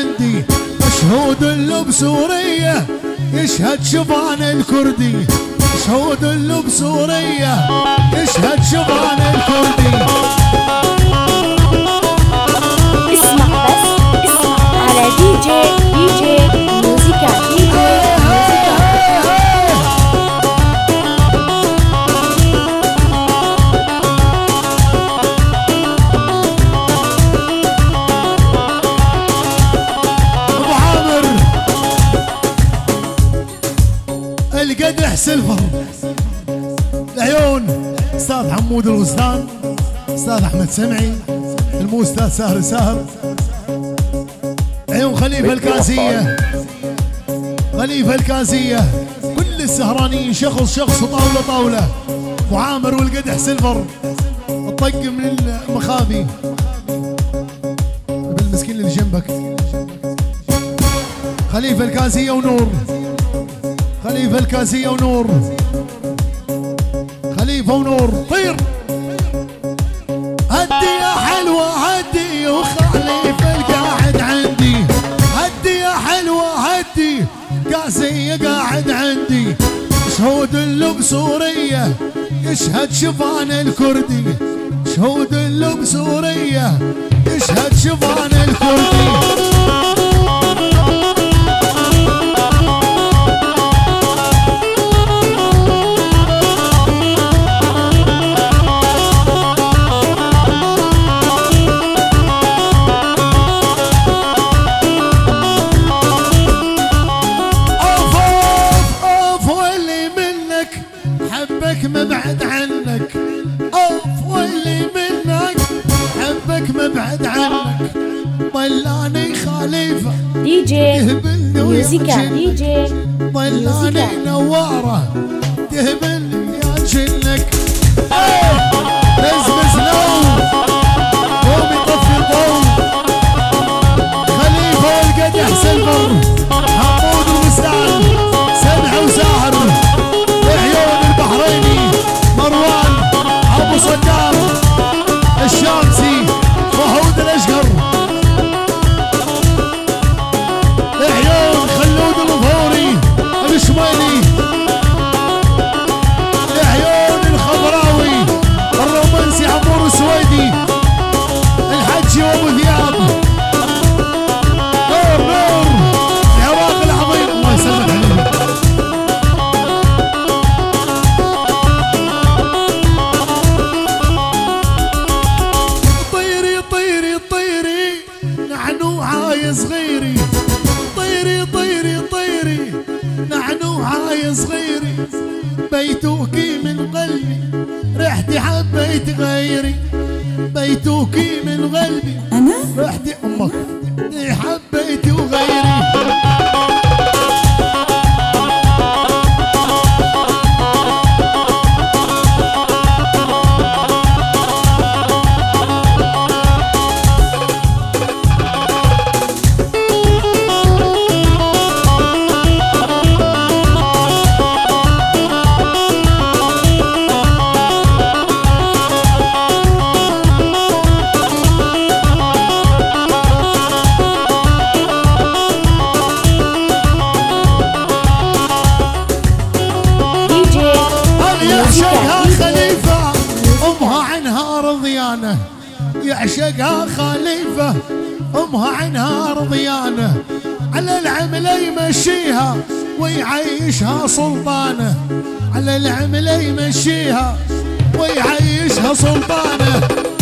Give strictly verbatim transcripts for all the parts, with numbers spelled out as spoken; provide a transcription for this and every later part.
عندي، مشهود له بسورية يشهد شبان الكردي، مشهود له بسورية يشهد شبان الكردي. اسمع بس اسمع على دي جي دي جي موسيقى دي جي القدح سلفر العيون استاذ حمود الوزدان، استاذ احمد سمعي، المو استاذ ساهر ساهر، عيون خليفه الكاسيه، خليفه الكاسيه، كل السهرانيين شخص شخص وطاوله طاوله. معامر والقدح سلفر الطق من المخابي بالمسكين اللي جنبك. خليفه الكاسيه ونور، خليفة الكاسية ونور، خليفة ونور طير. هدي يا حلوة هدي وخليفة القاعد عندي، هدي يا حلوة هدي كاسية قاعد عندي، مشهود له بسورية يشهد شبان الكردي، مشهود له بسورية يشهد شبان الكردي. مبعد عنك اوف واللي منك حبك مبعد عنك، ضلاني خليفه دي جي موسيقى دي جي ضلاني نواره تهبل يا جنك. بزبز لو قوم يطفي الضوء. خليفه والقدح سلفر حمود وسام سمع وساهر، عيون البحريني مروان ابو صدام الشامسي وهود الاشقر، عيون خلود الظهوري الشمالي، عيون الخضراوي الرومانسي عمور السويدي الحجي وابو ثياب، نور نور العراق العظيم الله يسلمك عليهم. صغيري طيري طيري طيري نعنوعاي صغيري، بيتوكي من قلبي ريحتي حبيت غيري، بيتوكي من قلبي انا ريحتي امك حبيت وغيري. يعشقها خليفة أمها عنها رضيانة، على العملة يمشيها ويعيشها سلطانة، على العملة يمشيها ويعيشها سلطانة.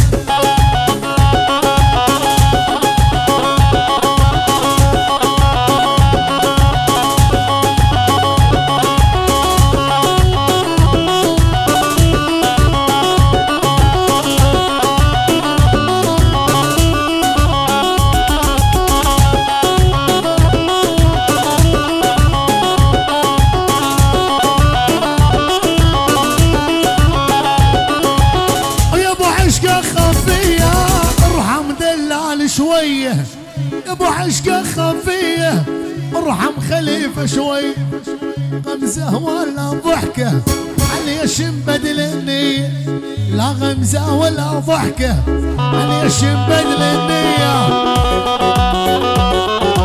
شوية يا ابو عشقة خفية ارحم خليفة شوي، غمزة ولا ضحكة علي بدل النية، لا غمزة ولا ضحكة علي بدل النية.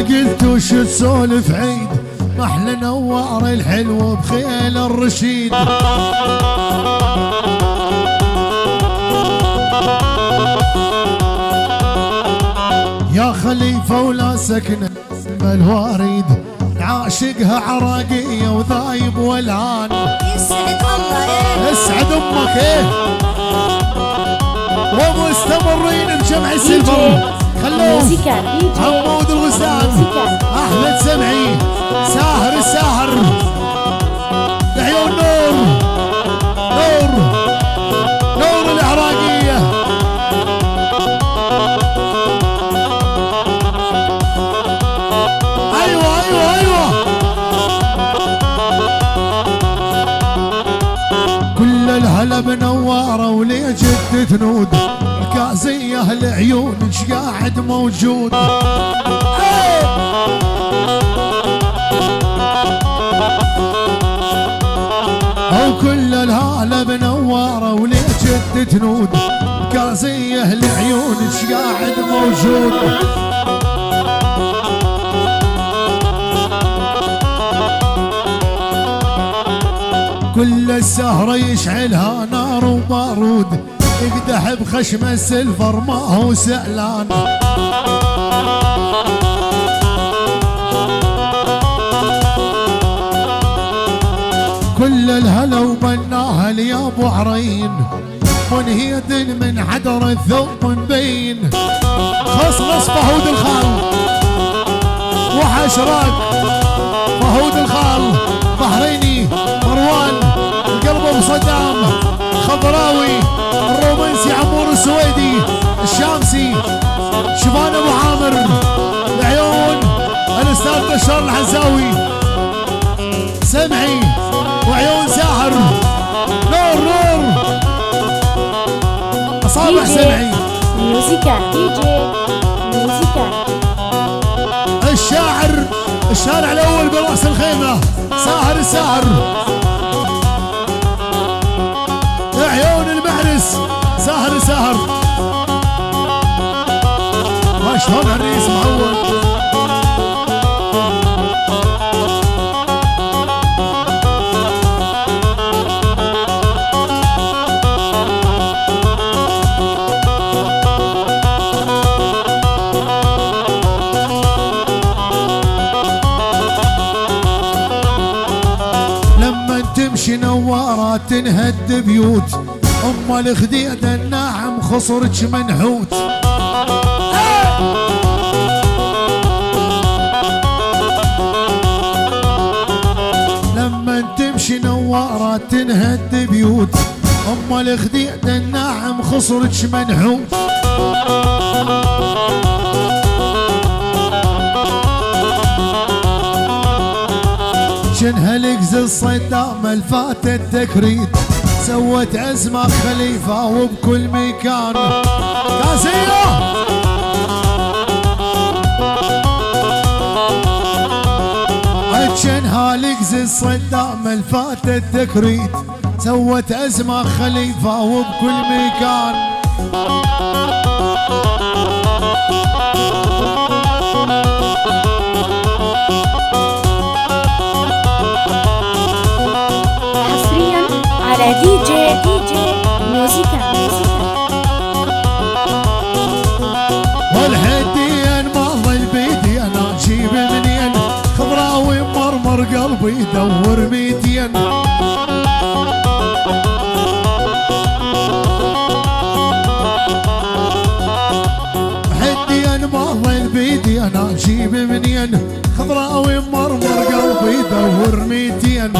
قلت وش تسولف عيد ما احلى نوار الحلو بخيل الرشيد. يا خليفة ولا سكنة الواريد عاشقها عراقية وذايب والهان. يسعد الله ايه اسعد امك ايه ومستمرين بجمع السلفر. خلوه عمود الغزال احمد سمعي ساهر الساهر عيون نور نور نور العراقية. ايوه ايوه ايوه كل الهلا بنواره وليه جد تنود الكازية العيون ايش قاعد موجود. او كل الهلا بنواره وليه جد تنود الكازية العيون ايش قاعد موجود. كل السهرة يشعلها نار وبارود يقدح بخشم السلفر ما هو سعلان. كل الهلا وبناها لي ابو عرين منهيد من حدر الثوب مبين. خصخص فهود الخال وحشراك فهود الخال بحريني مروان القلب ابو صدام خضراوي الرومانسي عمور السويدي الشامسي شبان ابو عامر العيون الاستاذ بشار الحزاوي سمعي وعيون ساهر نور نور اصابع سمعي ميوزيكا دي جي ميوزيكا. الشاعر الشارع الاول براس الخيمه ساهر الساهر عيون المحرس ساهر ساهر. ما شلون الرئيس معود. لما تمشي نوارات تنهد بيوت ام الخديد الناعم خصرك منحوت. لما تمشي نوارات تنهد بيوت ام الخديد الناعم خصرك منحوت. شنها لقز الصدام الفات التكريد سوت أزمة خليفة وبكل مكان. كاسية شنها لقز الصدام الفات التكريد سوت أزمة خليفة وبكل مكان. على دي جي دي جي ميوزيكا والحدين مال البيدي انا اجيب منين خضراوي مرمر قلبي يدور ميتين. حدين مال البيدي انا اجيب منين خضراوي مرمر قلبي يدور ميتين.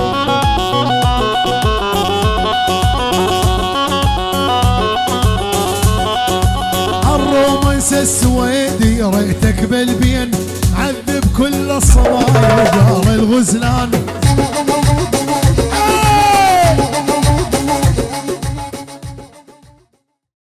الرومانس السويدي ريتك بالبين عذب كل الصبايا وقال الغزلان.